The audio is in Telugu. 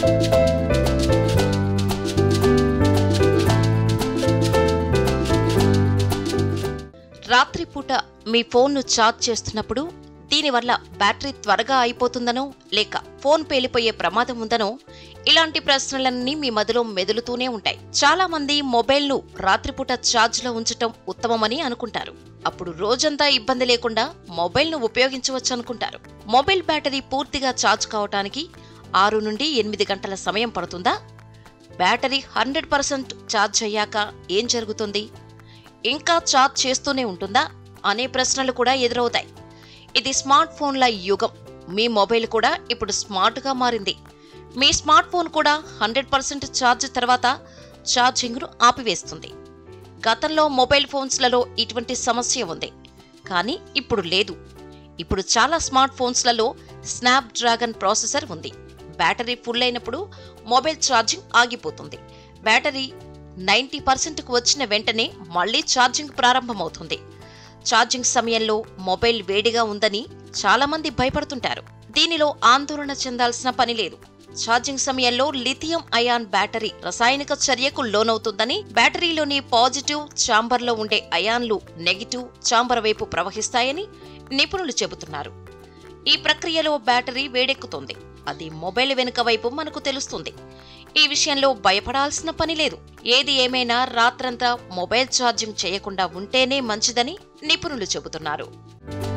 రాత్రిపూట మీ ఫోన్ను ఛార్జ్ చేస్తున్నప్పుడు దీనివల్ల బ్యాటరీ త్వరగా అయిపోతుందనో లేక ఫోన్ పేలిపోయే ప్రమాదం ఉందనో ఇలాంటి ప్రశ్నలన్నీ మీ మదిలో మెదులుతూనే ఉంటాయి. చాలా మంది మొబైల్ను రాత్రిపూట ఛార్జ్లో ఉంచటం ఉత్తమమని అనుకుంటారు. అప్పుడు రోజంతా ఇబ్బంది లేకుండా మొబైల్ను ఉపయోగించవచ్చు అనుకుంటారు. మొబైల్ బ్యాటరీ పూర్తిగా ఛార్జ్ కావటానికి 6 నుండి 8 గంటల సమయం పడుతుందా? బ్యాటరీ 100% ఛార్జ్ అయ్యాక ఏం జరుగుతుంది? ఇంకా ఛార్జ్ చేస్తూనే ఉంటుందా అనే ప్రశ్నలు కూడా ఎదురవుతాయి. ఇది స్మార్ట్ ఫోన్ల యుగం. మీ మొబైల్ కూడా ఇప్పుడు స్మార్ట్గా మారింది. మీ స్మార్ట్ ఫోన్ కూడా 100% ఛార్జ్ తర్వాత ఛార్జింగ్ను ఆపివేస్తుంది. గతంలో మొబైల్ ఫోన్స్లలో ఇటువంటి సమస్య ఉంది, కానీ ఇప్పుడు లేదు. ఇప్పుడు చాలా స్మార్ట్ ఫోన్స్లలో స్నాప్డ్రాగన్ ప్రాసెసర్ ఉంది. బ్యాటరీ ఫుల్ అయినప్పుడు మొబైల్ ఛార్జింగ్ ఆగిపోతుంది. బ్యాటరీ 90%కు వచ్చిన వెంటనే మళ్లీ ఛార్జింగ్ ప్రారంభమవుతుంది. ఛార్జింగ్ సమయంలో మొబైల్ వేడిగా ఉందని చాలామంది భయపడుతుంటారు. దీనిలో ఆందోళన చెందాల్సిన పని లేదు. ఛార్జింగ్ సమయంలో లిథియం అయాన్ బ్యాటరీ రసాయనిక చర్యకు లోనవుతుందని, బ్యాటరీలోని పాజిటివ్ ఛాంబర్లో ఉండే అయాన్లు నెగిటివ్ ఛాంబర్ వైపు ప్రవహిస్తాయని నిపుణులు చెబుతున్నారు. ఈ ప్రక్రియలో బ్యాటరీ వేడెక్కుతుంది. అది మొబైల్ వెనుక వైపు మనకు తెలుస్తుంది. ఈ విషయంలో భయపడాల్సిన పని లేదు. ఏది ఏమైనా రాత్రంతా మొబైల్ ఛార్జింగ్ చేయకుండా ఉంటేనే మంచిదని నిపుణులు చెబుతున్నారు.